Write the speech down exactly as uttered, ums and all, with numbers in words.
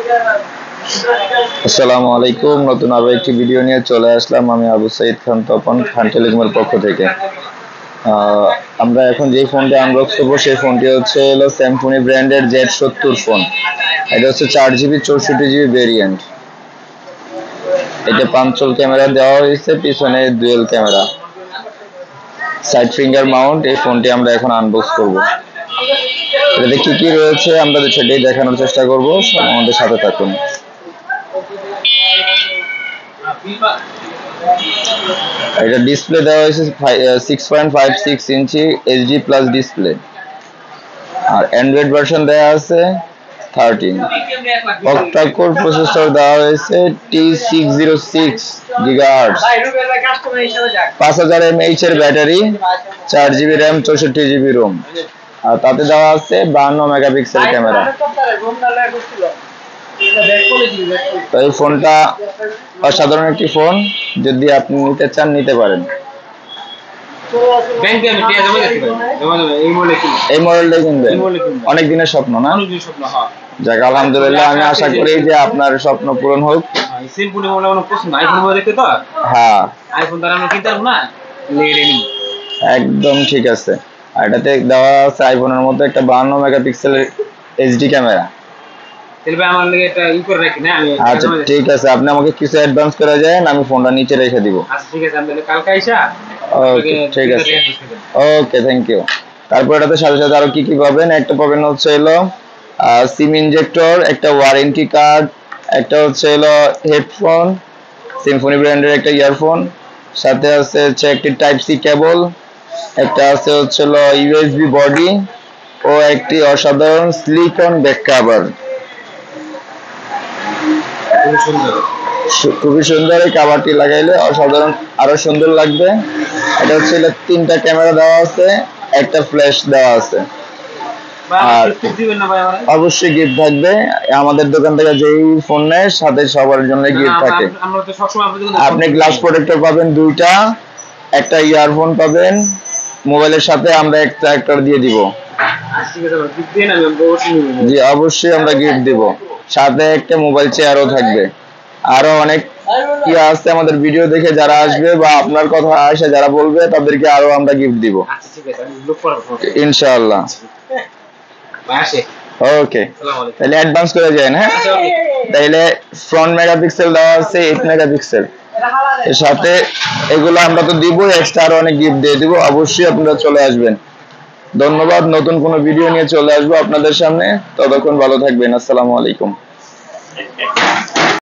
আসসালামু আলাইকুম, নতুন আরো একটি ভিডিও নিয়ে চলে আসলাম। আমি আবু সাইদ খান তপন, খান টেলিকমের পক্ষ থেকে। আমরা এখন যে ফোনটি আনবক্স করবো সেই ফোনটি হচ্ছে হলো স্যামসুং ব্র্যান্ডের জেড সত্তর ফোন। এটা হচ্ছে চার জিবি চৌষট্টি জিবি ভেরিয়েন্ট। এটা পাঁচল ক্যামেরা দেওয়া হয়েছে, পিছনে dual camera, side finger mount. এই ফোনটি আমরা এখন আনবক্স করব। এটাতে কি কি রয়েছে আমরা সেটাই দেখানোর চেষ্টা করব, আমাদের সাথে থাকুন। এটা ডিসপ্লে দেওয়া হয়েছে six point five six inch HD plus display, আর অ্যান্ড্রয়েড ভার্সন দেওয়া আছে থার্টিন। অক্টা কোর প্রসেসর দেওয়া হয়েছে T six zero six gigahertz, পাঁচ হাজার এমএইচ এর ব্যাটারি, চার জিবি র্যাম, চৌষট্টি জিবি রোম, আর তাতে দেওয়া আছে বাহান্ন মেগাপিক্সেল ক্যামেরা। তো এই ফোনটা অসাধারণ একটি ফোন, যদি আপনি নিতে চান নিতে পারেন। এই মডেলটাই কিনবেন, অনেক দিনের স্বপ্ন না? যাক, আলহামদুলিল্লাহ, আমি আশা করি যে আপনার স্বপ্ন পূরণ হোক। হ্যাঁ, একদম ঠিক আছে। আর এটাতে দেওয়া আছে আইফোনের মধ্যে একটা বাহান্ন মেগাপিক্সেলের এইচডি ক্যামেরা। আচ্ছা ঠিক আছে, আপনি আমাকে কিছু অ্যাডভান্স করে যান, আমি ফোনটা নিচে রেখে দিব। ওকে ঠিক আছে, ওকে থ্যাংক ইউ। তারপর এটাতে সাথে সাথে আরো কি কি পাবেন? একটা পাবেন হচ্ছে এলো সিম ইনজেক্টর, একটা ওয়ারেন্টি কার্ড, একটা হচ্ছে এলো হেডফোন, সিম্ফনি ব্র্যান্ডের একটা ইয়ারফোন, সাথে আছে হচ্ছে একটি টাইপ সি কেবল, একটা আছে হচ্ছে এলো ইউএসবি বডি ও একটি অসাধারণ সিলিকন ব্যাক কভার। খুবই সুন্দর, এই কাভারটি লাগাইলে অসাধারণ আরো সুন্দর লাগবে। এটা হচ্ছে তিনটা ক্যামেরা দেওয়া আছে, একটা ফ্ল্যাশ দেওয়া আছে, আর অবশ্যই গিফট থাকবে। আমাদের দোকান থেকে যেই ফোন নেয় সাথে সবার জন্য গিফট থাকে। আপনি গ্লাস প্রোটেক্টর পাবেন দুইটা, একটা ইয়ারফোন পাবেন, মোবাইলের সাথে আমরা একটা একটা দিয়ে দিব। জি অবশ্যই আমরা গিফট দিব, সাথে একটা মোবাইল চেয়ারও থাকবে। আরো অনেক কি আছে, আমাদের ভিডিও দেখে যারা আসবে বা আপনার কথা আসে যারা বলবে তাদেরকে আরো আমরা গিফট দিব ইনশাআল্লাহ। ওকে, তাহলে অ্যাডভান্স করে যান। হ্যাঁ, তাহলে ফ্রন্ট মেগাপিক্সেল দেওয়া আছে এইট মেগাপিক্সেল, এর সাথে এগুলো আমরা তো দিব, এক্সট্রা আরো অনেক গিফট দিয়ে দিব। অবশ্যই আপনারা চলে আসবেন। ধন্যবাদ, নতুন কোনো ভিডিও নিয়ে চলে আসবো আপনাদের সামনে। ততক্ষণ ভালো থাকবেন। আসসালামু আলাইকুম।